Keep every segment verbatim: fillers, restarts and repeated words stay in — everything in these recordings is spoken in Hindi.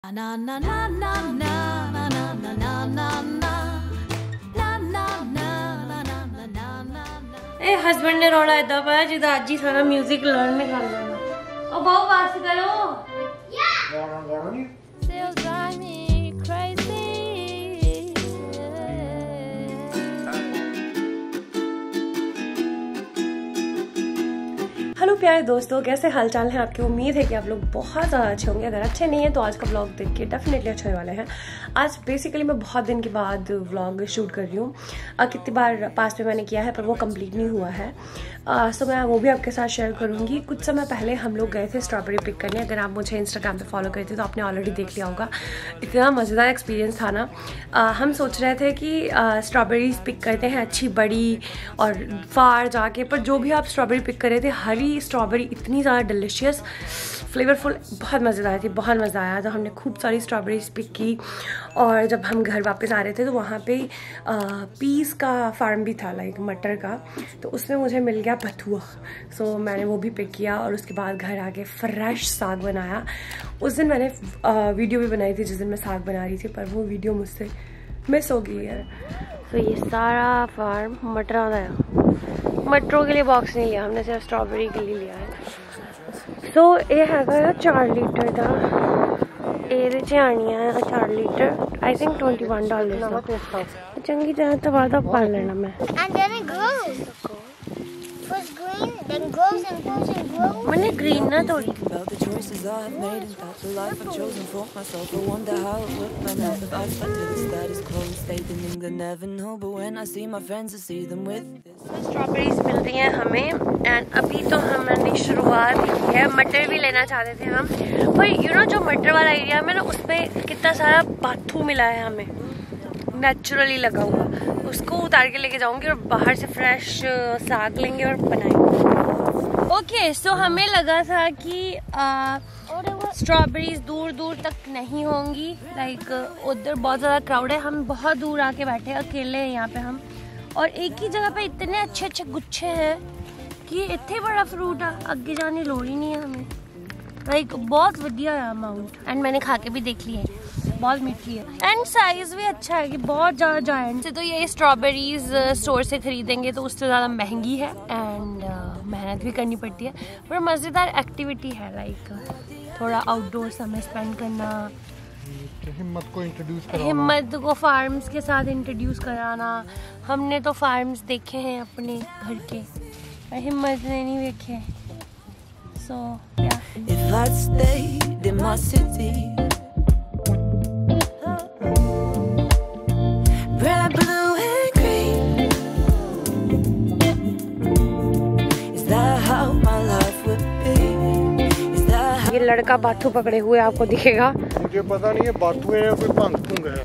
Na na na na na na na na na na na na na. ए हस्बैंड ने रोड़ा इदा पाया जिदा अज ही सारा म्यूजिक लर्न कर लेना। ओ बहु बस करो। Still drive me crazy. Hello प्यारे दोस्तों, कैसे हालचाल है आपकी। उम्मीद है कि आप लोग बहुत ज़्यादा अच्छे होंगे। अगर अच्छे नहीं हैं तो आज का व्लॉग देख के डेफिनेटली अच्छे होने वाले हैं। आज बेसिकली मैं बहुत दिन के बाद व्लॉग शूट कर रही हूँ। कितनी बार पास में मैंने किया है पर वो कंप्लीट नहीं हुआ है, सो मैं वो भी आपके साथ शेयर करूँगी। कुछ समय पहले हम लोग गए थे स्ट्रॉबेरी पिक करने। अगर आप मुझे इंस्टाग्राम पर फॉलो करते तो आपने ऑलरेडी देख लिया होगा। इतना मज़ेदार एक्सपीरियंस था ना। आ, हम सोच रहे थे कि स्ट्रॉबेरीज पिक करते हैं अच्छी बड़ी और फार जाके, पर जो भी आप स्ट्रॉबेरी पिक कर रहे थे, हरी स्ट्रॉबेरी इतनी ज़्यादा डिलीशियस फ्लेवरफुल, बहुत मज़ेदार थी, बहुत मज़ा आया। तो हमने खूब सारी स्ट्रॉबेरीज पिक की और जब हम घर वापस आ रहे थे तो वहाँ पे पीस का फार्म भी था, लाइक मटर का, तो उसमें मुझे मिल गया बथुआ। सो मैंने वो भी पिक किया और उसके बाद घर आके फ्रेश साग बनाया। उस दिन मैंने आ, वीडियो भी बनाई थी जिस दिन मैं साग बना रही थी, पर वो वीडियो मुझसे मिस हो गई है। तो ये सारा फार्म मटरों का है। मटरों के लिए बॉक्स नहीं लिया हमने, सिर्फ स्ट्रॉबेरी के लिए लिया है। सो ये है चार लीटर का, ये आनी है चार litre, I think twenty one dollar. चंगी तरह तो वादा पा लेना मैं। मैंने ग्रीन ना थोड़ी स्ट्रॉबेरीज मिल रही हैं हमें। एंड अभी तो हमने शुरुआत की है। मटर भी लेना चाहते थे हम, पर यू नो जो मटर वाला एरिया में ना, उसमें कितना सारा बाथू मिला है हमें, नेचुरली लगा हुआ। उसको उतार के लेके जाऊंगी और बाहर से फ्रेश साग लेंगे और बनाएंगे। ओके, सो हमें लगा था कि स्ट्रॉबेरीज दूर दूर तक नहीं होंगी, लाइक उधर बहुत ज़्यादा क्राउड है। हम बहुत दूर आके बैठे, अकेले हैं यहाँ पे हम, और एक ही जगह पे इतने अच्छे अच्छे गुच्छे हैं कि इतने बड़ा फ्रूट है, आगे जाने लोड़ ही नहीं है हमें। लाइक बहुत बढ़िया है अमाउंट। एंड मैंने खा के भी देख ली है, बहुत मीठी है एंड साइज भी अच्छा है कि बहुत ज़्यादा जायंट से। तो ये स्ट्रॉबेरीज स्टोर से खरीदेंगे तो उससे ज़्यादा महंगी है एंड uh, मेहनत भी करनी पड़ती है, पर मज़ेदार एक्टिविटी है। लाइक थोड़ा आउटडोर समय स्पेंड करना, हिम्मत को इंट्रोड्यूस कराना, हिम्मत को फार्म्स के साथ इंट्रोड्यूस कराना। हमने तो फार्म्स देखे हैं अपने घर के, पर हिम्मत ने नहीं देखे। सो ये लड़का बाथू पकड़े हुए आपको दिखेगा। मुझे पता नहीं है बाथू है या कोई भंग भुंग है।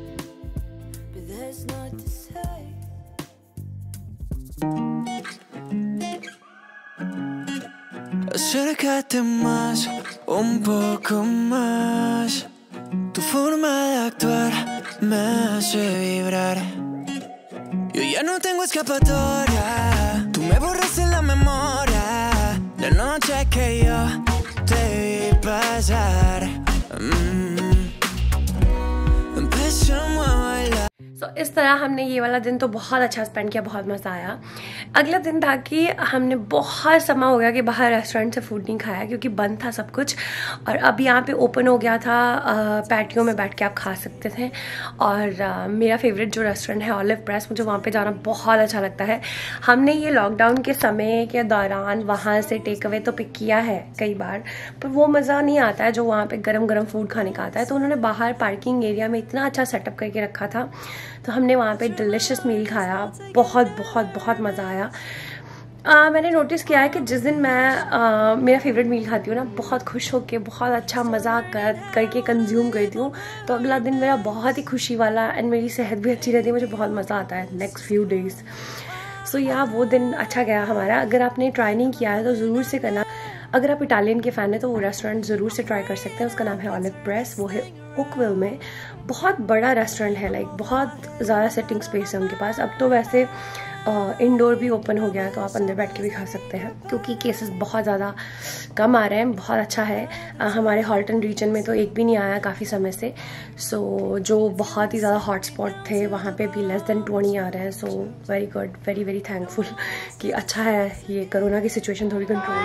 Acércate más, un poco más. Tu forma de actuar me hace vibrar. Yo ya no tengo escapatoria. Tú me borraste la memoria. La noche que yo te vi pasar. Mm. Empezamos a bailar. So so, इस तरह हमने ये वाला दिन तो बहुत अच्छा स्पेंड किया, बहुत मज़ा आया। अगला दिन था कि हमने बहुत समय हो गया कि बाहर रेस्टोरेंट से फूड नहीं खाया क्योंकि बंद था सब कुछ, और अब यहाँ पे ओपन हो गया था, पैटियो में बैठ के आप खा सकते थे। और आ, मेरा फेवरेट जो रेस्टोरेंट है ऑलिव प्रेस, मुझे वहाँ पे जाना बहुत अच्छा लगता है। हमने ये लॉकडाउन के समय के दौरान वहाँ से टेक अवे तो पिक किया है कई बार, पर वो मज़ा नहीं आता है जो वहाँ पर गर्म गर्म फूड खाने का आता है। तो उन्होंने बाहर पार्किंग एरिया में इतना अच्छा सेटअप करके रखा था, तो हमने वहाँ पे डिलिशियस मील खाया। बहुत बहुत बहुत मज़ा आया। आ, मैंने नोटिस किया है कि जिस दिन मैं आ, मेरा फेवरेट मील खाती हूँ ना, बहुत खुश होके बहुत अच्छा मज़ा कर करके कंज्यूम करती हूँ, तो अगला दिन मेरा बहुत ही खुशी वाला एंड मेरी सेहत भी अच्छी रहती है, मुझे बहुत मज़ा आता है नेक्स्ट फ्यू डेज़। सो या वो दिन अच्छा गया हमारा। अगर आपने ट्राई नहीं किया है तो ज़रूर से करना। अगर आप इटालियन के फ़ैन हैं तो वो रेस्टोरेंट ज़रूर से ट्राई कर सकते हैं। उसका नाम है ऑलिव प्रेस, वो है ओकविल में बहुत बड़ा रेस्टोरेंट है, लाइक बहुत ज़्यादा सिटिंग स्पेस है उनके पास। अब तो वैसे इंडोर भी ओपन हो गया है, तो आप अंदर बैठ के भी खा सकते हैं क्योंकि केसेस बहुत ज़्यादा कम आ रहे हैं। बहुत अच्छा है। आ, हमारे हॉल्टन रीजन में तो एक भी नहीं आया काफ़ी समय से। सो so, जो बहुत ही ज़्यादा हॉटस्पॉट थे वहाँ पे भी लेस देन ट्वेंटी आ रहे हैं। So very good, very very thankful कि अच्छा है ये कोरोना की सिचुएशन थोड़ी कंट्रोल।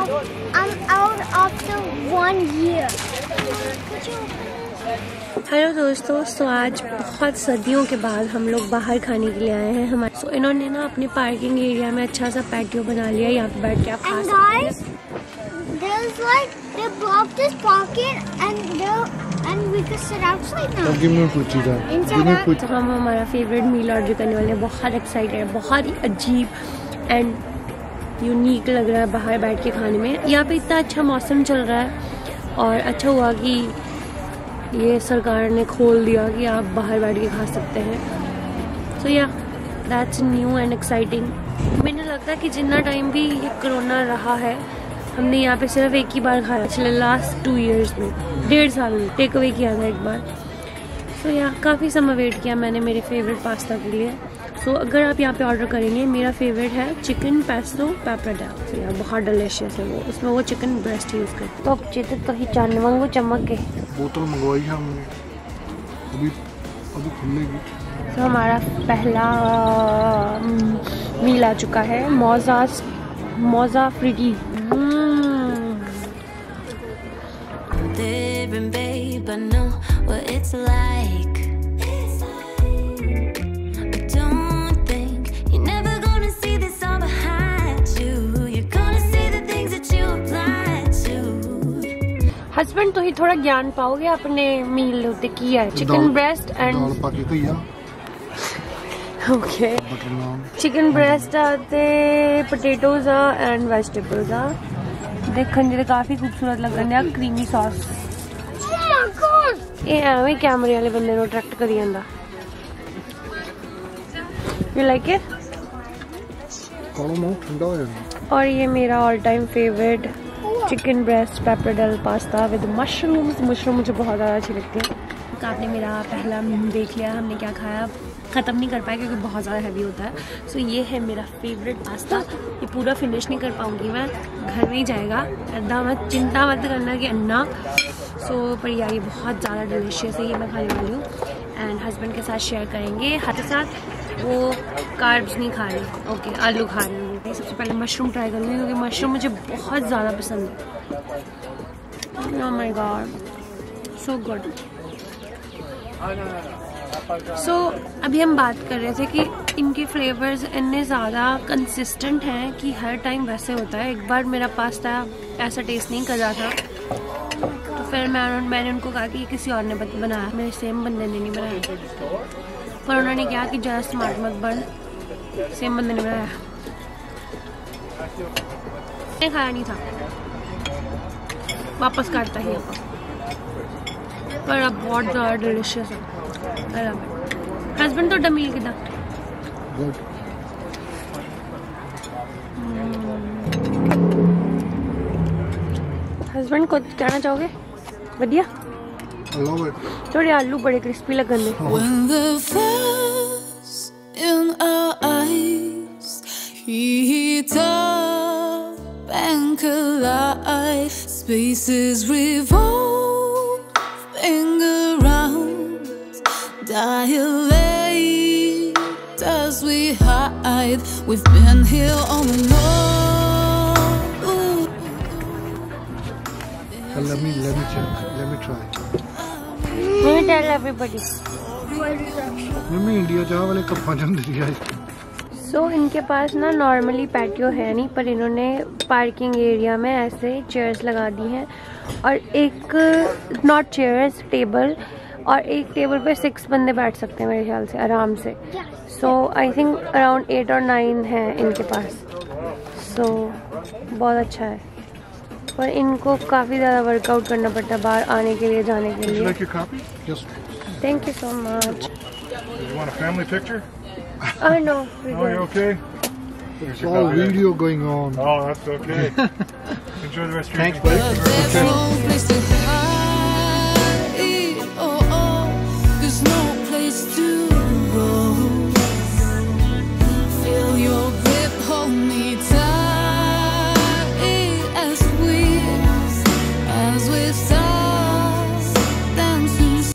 हेलो दोस्तों, तो आज बहुत सर्दियों के बाद हम लोग बाहर खाने के लिए आए हैं। हमारे so, इन्होंने ना अपने पार्किंग एरिया में अच्छा सा पैटियो बना लिया, यहाँ पे बैठ के आप खा सकते हैं। तो हम हमारा फेवरेट मील ऑर्डर करने वाले हैं। बहुत एक्साइटेड है, बहुत ही अजीब एंड यूनिक लग रहा है बाहर बैठ के खाने में। यहाँ पे इतना अच्छा मौसम चल रहा है और अच्छा हुआ कि ये सरकार ने खोल दिया कि आप बाहर बैठ के खा सकते हैं। सो या दैट्स न्यू एंड एक्साइटिंग। मैंने लगता है कि जितना टाइम भी ये कोरोना रहा है, हमने यहाँ पे सिर्फ एक ही बार खाया पिछले लास्ट टू इयर्स में, डेढ़ साल में टेक अवे किया था एक बार। सो so, या काफ़ी समय वेट किया मैंने मेरे फेवरेट पास्ता के लिए। सो so, अगर आप यहाँ पे ऑर्डर करेंगे, मेरा फेवरेट है चिकन पेस्टो पेपरडेल। so, यार बहुत डिलीशियस है वो, उसमें वो चिकन ब्रेस्ट यूज़ करते। तो अब चेत तो ही चांदवा वो चमक के बोतल मंगवाई है हमने, अभी अभी खुलेगी। तो हमारा पहला मील आ चुका है, मोजा मोजा फ्रिटी। हस्बैंड तो ही थोड़ा ज्ञान पाओगे अपने मील होते किया है। Chicken breast and okay chicken breast आते पोटैटोज एंड वेजिटेबल्स आ देखने तो काफी खूबसूरत लगन है। क्रीमी सॉस ये एवं कैमरे वाले बंदे को अट्रैक्ट करी जांदा। You like it? और ये मेरा all time favourite chicken breast pappardelle pasta with mushrooms. Mushroom मुझे बहुत ज़्यादा अच्छी लगती है। तो आपने मेरा पहला देख लिया हमने क्या खाया, ख़त्म नहीं कर पाया क्योंकि बहुत ज़्यादा हैवी होता है। सो so, ये है मेरा फेवरेट पास्ता। ये पूरा फिनिश नहीं कर पाऊँगी मैं, घर में ही जाएगा, अद्धा मत चिंता मत करना कि अन्ना। सो so, पर यार ये बहुत ज़्यादा डिलीशियस है, ये मैं खाने वाली हूँ एंड हस्बैंड के साथ शेयर करेंगे। हाथ के साथ वो कार्ब्स नहीं खा रही, ओके okay, आलू खा रही हूँ। सबसे पहले मशरूम ट्राई करूँगी क्योंकि मशरूम मुझे बहुत ज़्यादा पसंद है। Oh my god, so good. So अभी हम बात कर रहे थे कि इनके फ्लेवर्स इतने ज़्यादा कंसिस्टेंट हैं कि हर टाइम वैसे होता है। एक बार मेरा पास्ता ऐसा टेस्ट नहीं कर रहा था, तो फिर मैं मैंने उनको कहा कि ये किसी और ने बनाया, मेरे सेम बंदे ने नहीं बनाया। पर उन्होंने कहा कि ज़रा स्मार्ट मत बन, सेम बंदे ने बनाया। मैंने खाया नहीं था, वापस काटता ही आपको, पर अब बहुत ज़्यादा डिलीशियस है। हस्बैंड तो डमील की दांत हस्बैंड को कहना चाहोगे? बढ़िया थोड़े आलू बड़े क्रिस्पी लगन दे। Spaces revolving around, dilate as we hide. We've been here all along. Let me let me check. Let me try. Let me tell everybody. मम्मी इंडिया जा वाले कप्पा जम दिया है। सो so, इनके पास ना नॉर्मली पैटियो है नहीं, पर इन्होंने पार्किंग एरिया में ऐसे चेयर्स लगा दी हैं और एक नॉट चेयर्स टेबल, और एक टेबल पे सिक्स बंदे बैठ सकते हैं मेरे ख्याल से आराम से। So I think around eight और नाइन है इनके पास। सो so, बहुत अच्छा है, पर इनको काफ़ी ज़्यादा वर्कआउट करना पड़ता है बाहर आने के लिए, जाने के लिए। Thank you so much. Oh no. Oh, you okay? There's all video going on. Oh, that's okay. Enjoy the rest of your day. Thanks, buddy.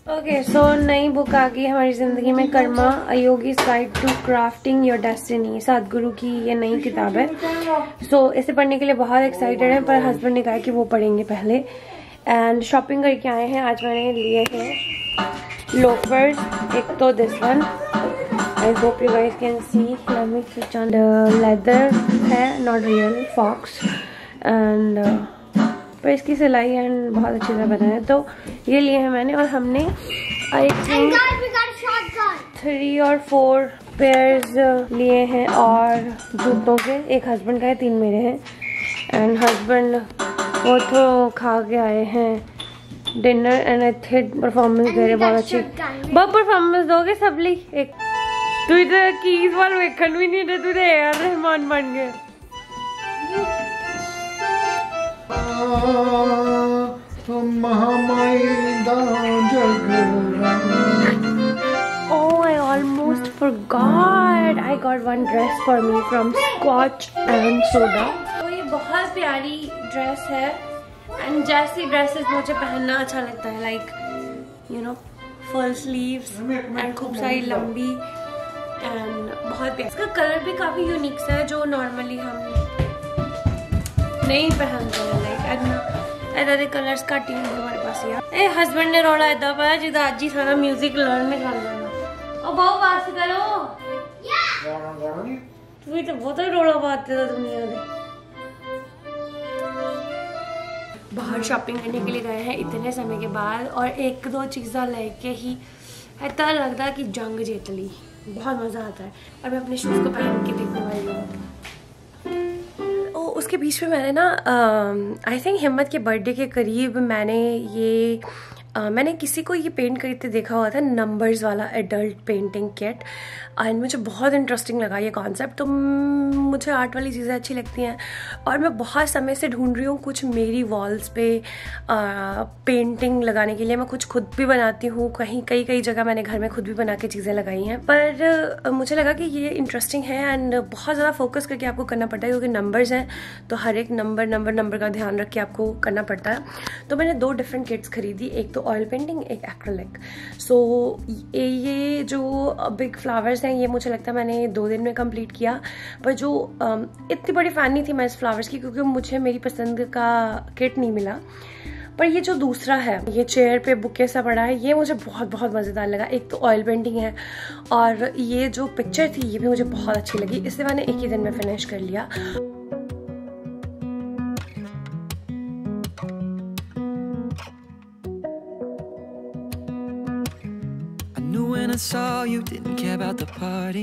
Okay so नई बुक आ गई हमारी ज़िंदगी में, karma a yogi's guide to crafting your destiny. Sadhguru की ये नई किताब है। सो so, इसे पढ़ने के लिए बहुत एक्साइटेड है, पर हस्बैंड ने कहा कि वो पढ़ेंगे पहले। एंड शॉपिंग करके आए हैं। आज मैंने लिए हैं लोफर्स, एक तो this one, I hope you guys can see, let me switch on. Leather है, नॉट रियल, फॉक्स। एंड पर इसकी सिलाई एंड बहुत अच्छी तरह बना है। तो ये लिए हैं मैंने, और हमने आई थिंक थ्री और फोर पेयर्स लिए हैं और जूतों के, एक हस्बैंड का है, तीन मेरे हैं। एंड हस्बैंड वो तो खा के आए हैं dinner and I think performance दे रहे बहुत अच्छी। बहुत परफॉर्मेंस दोगे सबली? एक तू इधर कीज वाल वेखन भी नहीं दे, तू ए आर रहमान बन गए। Oh, I almost forgot. I got one dress for me from Scotch and Soda. तो ये बहुत प्यारी ड्रेस है एंड जैसी ड्रेसेस मुझे पहनना अच्छा लगता है, like you know full sleeves and खूब सारी लंबी एंड बहुत प्यारी। इसका कलर भी काफी यूनिक सा है जो नॉर्मली हम नहीं पहनते हैं, लाइक ऐदा दे कलर्स घट ही होंगे हमारे पास यार। ए हस्बैंड ने रोला ऐदा पाया जिदा अज ही सारा म्यूजिक लर्न कर लेना। ओ बहुत बात करो, तू तो बहुत ही रोला पाते था दुनिया दे। बाहर शॉपिंग करने के लिए गए हैं इतने समय के बाद, और एक दो चीज़ा लेके ही ऐसा लगता है कि जंग जीत ली। बहुत मज़ा आता है। और मैं अपने शूज़ को पहन के देखने वाली हूँ। उसके बीच में मैंने ना आई थिंक हिम्मत के बर्थडे के करीब मैंने ये uh, मैंने किसी को ये पेंट करते देखा हुआ था, नंबर्स वाला एडल्ट पेंटिंग किट, एंड मुझे बहुत इंटरेस्टिंग लगा ये कॉन्सेप्ट। तो मुझे आर्ट वाली चीज़ें अच्छी लगती हैं और मैं बहुत समय से ढूंढ रही हूँ कुछ मेरी वॉल्स पे आ, पेंटिंग लगाने के लिए। मैं कुछ खुद भी बनाती हूँ, कहीं कई कई जगह मैंने घर में खुद भी बना के चीज़ें लगाई हैं, पर आ, मुझे लगा कि ये इंटरेस्टिंग है एंड बहुत ज़्यादा फोकस करके आपको करना पड़ता है क्योंकि नंबर्स हैं, तो हर एक नंबर नंबर नंबर का ध्यान रख के आपको करना पड़ता है। तो मैंने दो डिफरेंट किट्स खरीदी, एक तो ऑयल पेंटिंग, एक एक्रेलिक। सो ये जो बिग फ्लावर्स हैं ये मुझे लगता है मैंने दो दिन में कंप्लीट किया, पर जो इतनी बड़ी फैन नहीं थी मैं इस फ्लावर्स की क्योंकि मुझे मेरी पसंद का किट नहीं मिला। पर ये जो दूसरा है, ये चेयर पे बुके सा पड़ा है, ये मुझे बहुत बहुत मज़ेदार लगा। एक तो ऑयल पेंटिंग है और ये जो पिक्चर थी ये भी मुझे बहुत अच्छी लगी, इसे मैंने एक ही दिन में फिनिश कर लिया। When I saw you, didn't care about the party.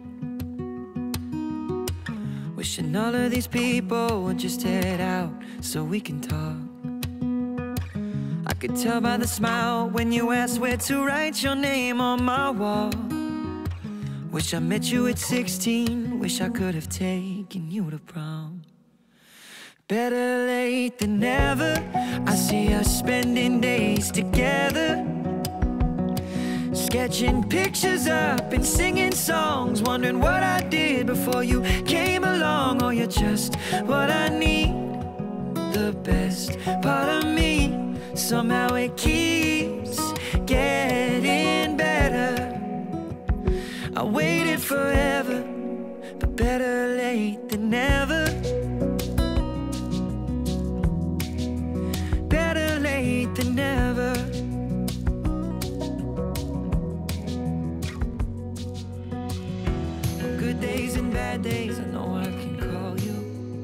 Wishing all of these people would just head out so we can talk. I could tell by the smile when you asked where to write your name on my wall. Wish I met you at sixteen, wish I could have taken you to prom. Better late than never, I see us spending days together, sketching pictures up and singing songs, wondering what I did before you came along. Oh, you're just what I need, the best part of me. Somehow it keeps getting better. I waited forever, but better late than never. Better late than never. Days and bad days, I know I can call you.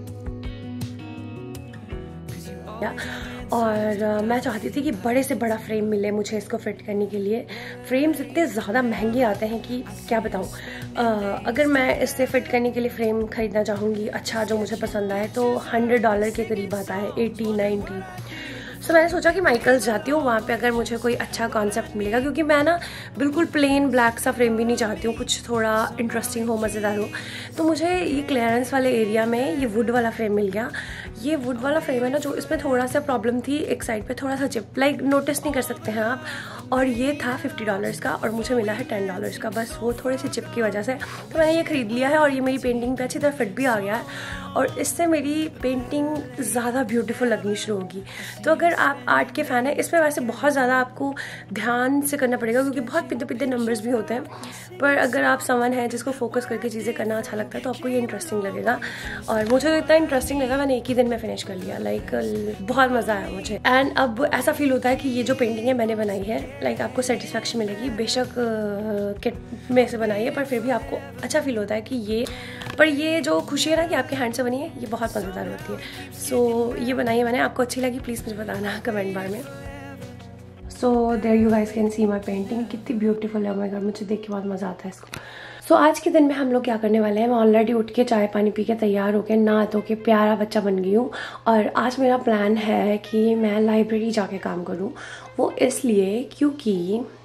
और uh, मैं चाहती थी कि बड़े से बड़ा फ्रेम मिले मुझे इसको फिट करने के लिए। फ्रेम्स इतने ज़्यादा महंगे आते हैं कि क्या बताऊँ। uh, अगर मैं इससे फिट करने के लिए फ्रेम ख़रीदना चाहूँगी अच्छा जो मुझे पसंद आए तो हंड्रेड डॉलर के करीब आता है, एटी नाइन्टी। सो so, मैंने सोचा कि माइकल्स जाती हूँ, वहाँ पे अगर मुझे कोई अच्छा कॉन्सेप्ट मिलेगा, क्योंकि मैं ना बिल्कुल प्लेन ब्लैक सा फ्रेम भी नहीं चाहती हूँ, कुछ थोड़ा इंटरेस्टिंग हो, मज़ेदार हो। तो मुझे ये क्लियरेंस वाले एरिया में ये वुड वाला फ्रेम मिल गया। ये वुड वाला फ्रेम है ना, जो इसमें थोड़ा सा प्रॉब्लम थी, एक साइड पे थोड़ा सा चिप, लाइक नोटिस नहीं कर सकते हैं आप, और ये था फिफ्टी डॉलर्स का और मुझे मिला है टेन डॉलर्स का, बस वो थोड़ी सी चिप की वजह से। तो मैंने ये ख़रीद लिया है और ये मेरी पेंटिंग पे अच्छी तरह फिट भी आ गया है और इससे मेरी पेंटिंग ज़्यादा ब्यूटीफुल लगनी शुरू होगी। तो अगर आप आर्ट के फ़ैन हैं, इसमें वैसे बहुत ज़्यादा आपको ध्यान से करना पड़ेगा क्योंकि बहुत पिद्दे पिद्दे नंबर्स भी होते हैं, पर अगर आप समन है जिसको फोकस करके चीज़ें करना अच्छा लगता है तो आपको ये इंटरेस्टिंग लगेगा। और मुझे तो इतना इंटरेस्टिंग लगा, मैंने एक ही दिन में फिनिश कर लिया, लाइक बहुत मज़ा आया मुझे। एंड अब ऐसा फील होता है कि ये जो पेंटिंग है मैंने बनाई है, लाइक आपको सेटिस्फेक्शन मिलेगी, बेशक किट में से बनाई है पर फिर भी आपको अच्छा फील होता है कि ये, पर ये जो खुशी है ना कि आपके हैंड से बनी है, ये बहुत मज़ेदार होती है। सो so, ये बनाई है मैंने, आपको अच्छी लगी प्लीज़ मुझे बताना कमेंट बार में। So there you guys can see my painting, कितनी ब्यूटीफुल है, मगर मुझे देख के बहुत मज़ा आता है इसको। सो so, आज के दिन में हम लोग क्या करने वाले हैं, मैं ऑलरेडी उठ के चाय पानी पी के तैयार होके नहा धो के प्यारा बच्चा बन गई हूँ और आज मेरा प्लान है कि मैं लाइब्रेरी जाके काम करूँ। वो इसलिए क्योंकि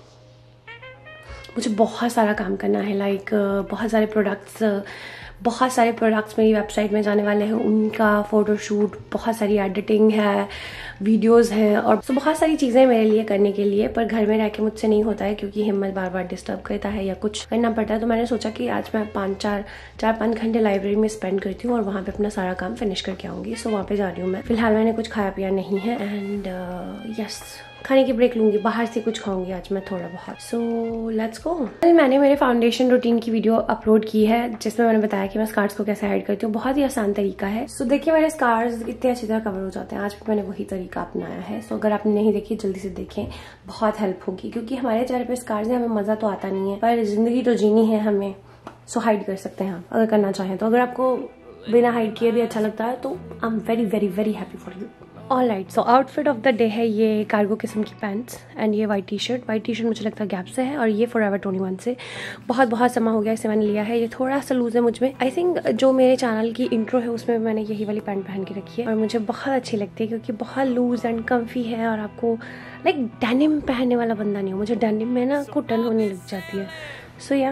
मुझे बहुत सारा काम करना है, लाइक बहुत सारे प्रोडक्ट्स बहुत सारे प्रोडक्ट्स मेरी वेबसाइट में जाने वाले हैं, उनका फ़ोटोशूट, बहुत सारी एडिटिंग है, वीडियोस हैं और तो बहुत सारी चीज़ें मेरे लिए करने के लिए, पर घर में रह के मुझसे नहीं होता है क्योंकि हिम्मत बार बार डिस्टर्ब करता है या कुछ करना पड़ता है। तो मैंने सोचा कि आज मैं पाँच चार चार पाँच घंटे लाइब्रेरी में स्पेंड करती हूँ और वहाँ पे अपना सारा काम फिनिश करके आऊँगी। सो वहाँ पे जा रही हूँ मैं। फिलहाल मैंने कुछ खाया पिया नहीं है एंड यस खाने की ब्रेक लूंगी, बाहर से कुछ खाऊंगी आज मैं थोड़ा बहुत। So let's go. मैंने मेरे फाउंडेशन रूटीन की वीडियो अपलोड की है जिसमें मैंने बताया कि मैं स्कार्स को कैसे हाइड करती हूँ, बहुत ही आसान तरीका है। सो so, देखिए मेरे स्कार्स इतने अच्छी तरह कवर हो जाते हैं, आज भी मैंने वही तरीका अपनाया है। सो so, अगर आपने नहीं देखी जल्दी से देखें, बहुत हेल्प होगी क्योंकि हमारे चेहरे पे स्कार्स है, हमें मजा तो आता नहीं है पर जिंदगी तो जीनी है हमें। सो so, हाइड कर सकते हैं आप अगर करना चाहें तो। अगर आपको बिना हाइड किए भी अच्छा लगता है तो I am very very very happy for you. Alright, so outfit of the day है ये कार्गो किस्म की पैंट्स एंड ये white T shirt. White T shirt मुझे लगता है गैप से है और ये फॉरएवर ट्वेंटी वन से, बहुत बहुत समय हो गया इसे मैंने लिया है। ये थोड़ा सा लूज है मुझ में, आई थिंक जो मेरे चैनल की इंट्रो है उसमें मैंने यही वाली पैंट पहन के रखी है और मुझे बहुत अच्छी लगती है क्योंकि बहुत लूज एंड कम्फी है और आपको लाइक डेनिम पहनने वाला बंदा नहीं हो। मुझे डेनिम में ना घुटन होने लग जाती है। सो या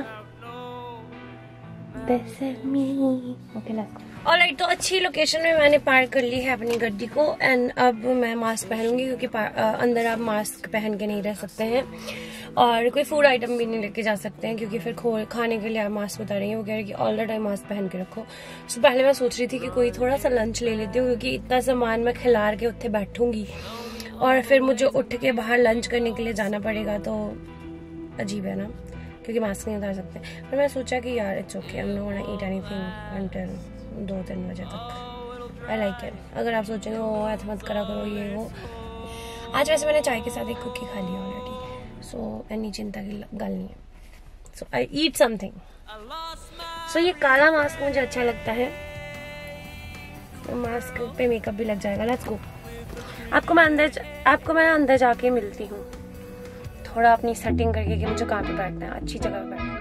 ओके लेट्स। ऑलराइट, तो अच्छी लोकेशन में मैंने पार्क कर ली है अपनी गड्डी को एंड अब मैं मास्क पहनूंगी क्योंकि अंदर आप मास्क पहन के नहीं रह सकते हैं और कोई फूड आइटम भी नहीं लेके जा सकते हैं क्योंकि फिर खो खाने के लिए आप मास्क बता रही हैं। वो कह रहे कि ऑल द टाइम मास्क पहन के रखो। सो पहले मैं सोच रही थी कि कोई थोड़ा सा लंच ले लेती हूँ क्योंकि इतना सामान मैं खिलार के उत्थे बैठूंगी और फिर मुझे उठ के बाहर लंच करने के लिए जाना पड़ेगा तो अजीब है ना, क्योंकि मास्क नहीं उतार सकते। पर मैं सोचा कि यार it's okay, I am not gonna eat anything until दो तीन बजे तक। I like it. अगर आप सोचेंगे वो ऐसा मत करा करो ये वो, आज वैसे मैंने चाय के साथ एक कुकी खा ली ऑलरेडी, सो इतनी चिंता की गल नहीं है। सो आई ईट समथिंग। सो ये काला मास्क मुझे अच्छा लगता है, तो मास्क पे मेकअप भी लग जाएगा। Let's go. आपको मैं अंदर आपको मैं अंदर जाके मिलती हूँ, थोड़ा अपनी सेटिंग करके कि मुझे कहाँ पे बैठना है, अच्छी जगह पे बैठना है।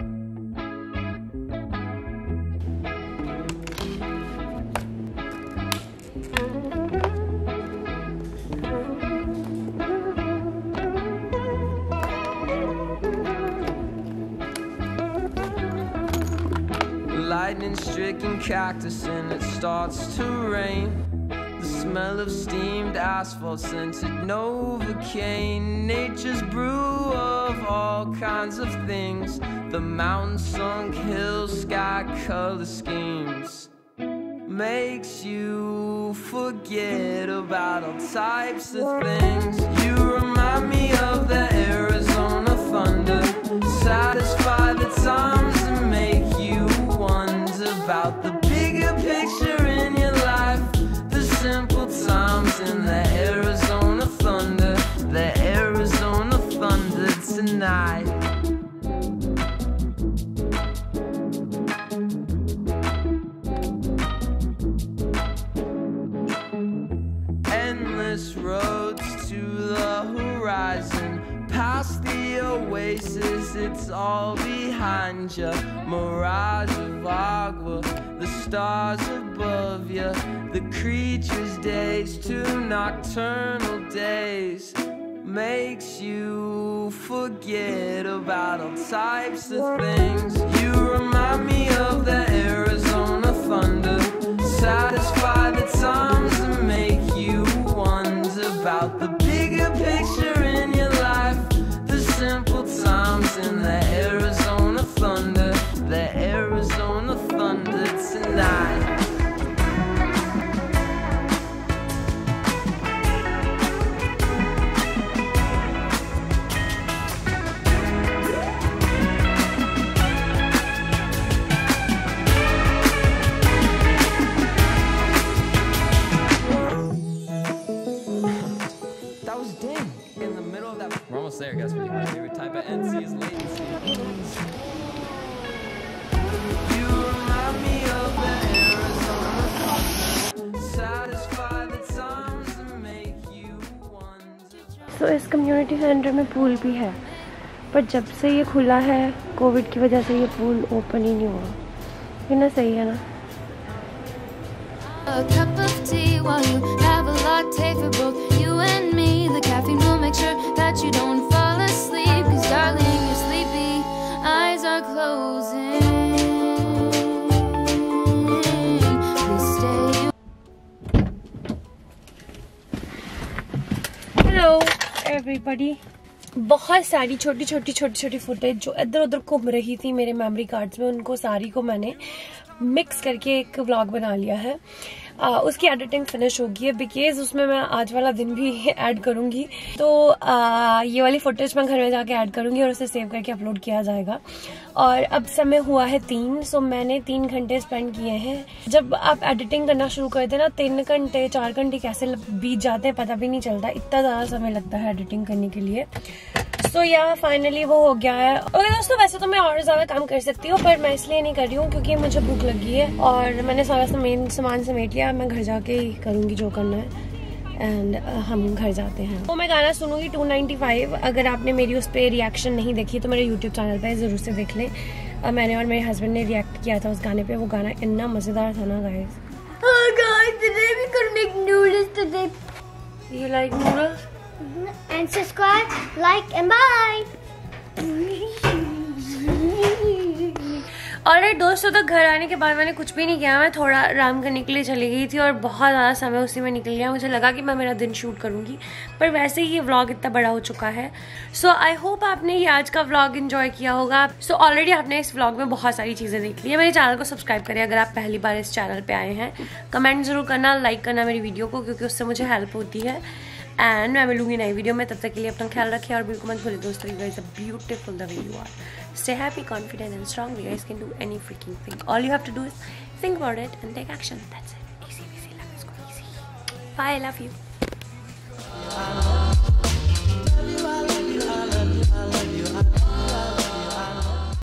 Lightning-stricken cactus and it starts to rain. The smell of steamed asphalt, scented Novocaine. Nature's brew of all kinds of things. The mountain-sunk hills, sky-color schemes. Makes you forget about all types of things. You remind me of the Arizona thunder. Satisfy the times and make you wonder about the bigger picture in your life. The simple times in the Arizona thunder. The Arizona thunder tonight. Endless roads to the horizon. Past the oasis, it's all behind you. Mirage of agua, the stars above you. The creature's days, two nocturnal days. Makes you forget about all types of things. You remind me of the Arizona thunder. Satisfy the times and almost there. Guess what? My favorite type of N C is latency. You remind me of an Arizona. Satisfy the times that make you wonder. So इस कम्युनिटी सेंटर में पूल भी है, पर जब से ये खुला है कोविड की वजह से ये पूल ओपन ही नहीं हुआ। ये ना सही है ना? A cup of tea while you have a latte for both you and me. The caffeine will make sure that you don't fall asleep. 'Cause darling, you're sleepy, eyes are closing. Please stay. Hello everybody. बहुत सारी छोटी छोटी छोटी छोटी फुटेज जो इधर उधर घूम रही थी मेरे मेमोरी कार्ड्स में, उनको सारी को मैंने मिक्स करके एक व्लॉग बना लिया है। आ, उसकी एडिटिंग फिनिश होगी है बिकॉज उसमें मैं आज वाला दिन भी ऐड करूंगी। तो आ, ये वाली फुटेज मैं घर में जाके ऐड करूंगी और उसे सेव करके अपलोड किया जाएगा। और अब समय हुआ है तीन, सो मैंने तीन घंटे स्पेंड किए हैं। जब आप एडिटिंग करना शुरू करते हैं ना, तीन घंटे चार घंटे कैसे बीत जाते हैं पता भी नहीं चलता, इतना ज़्यादा समय लगता है एडिटिंग करने के लिए। सो या फाइनली वो हो गया है। ओके दोस्तों, वैसे तो मैं और ज्यादा काम कर सकती हूँ पर मैं इसलिए नहीं कर रही हूँ क्योंकि मुझे भूख लगी है और मैंने सारा सामान सामान समेट लिया। मैं घर जाके ही करूँगी जो करना है एंड uh, हम घर जाते हैं। तो मैं गाना सुनूंगी टू नाइन्टी फाइव। अगर आपने मेरी उस पर रिएक्शन नहीं देखी तो मेरे यूट्यूब चैनल पे जरूर से देख लें। uh, मैंने और मेरे हस्बैंड ने रिएक्ट किया था उस गाने पे। वो गाना इतना मजेदार था ना guys. Oh guys, today we could make noodles today. You like noodles? And subscribe, like and bye. और दोस्तों, तो घर आने के बाद मैंने कुछ भी नहीं किया। मैं थोड़ा आराम करने के लिए चली गई थी और बहुत ज़्यादा समय उसी में निकल गया। मुझे लगा कि मैं मेरा दिन शूट करूँगी पर वैसे ही ये व्लॉग इतना बड़ा हो चुका है। सो आई होप आपने ये आज का व्लॉग एंजॉय किया होगा। सो so, ऑलरेडी आपने इस व्लॉग में बहुत सारी चीज़ें देख ली है। मेरे चैनल को सब्सक्राइब करें अगर आप पहली बार इस चैनल पर आए हैं। कमेंट ज़रूर करना, लाइक करना मेरी वीडियो को क्योंकि उससे मुझे हेल्प होती है। एंड मैं मिलूंगी नई वीडियो में, तब तक के लिए अपना ख्याल रखें और बिल्कुल मत भूलिए दोस्तों, you guys are beautiful the way you are. Stay happy, confident and strong. You guys can do any freaking thing. All you have to do is think about it and take action. That's it. Easy easy, life is go easy. Bye, I love you.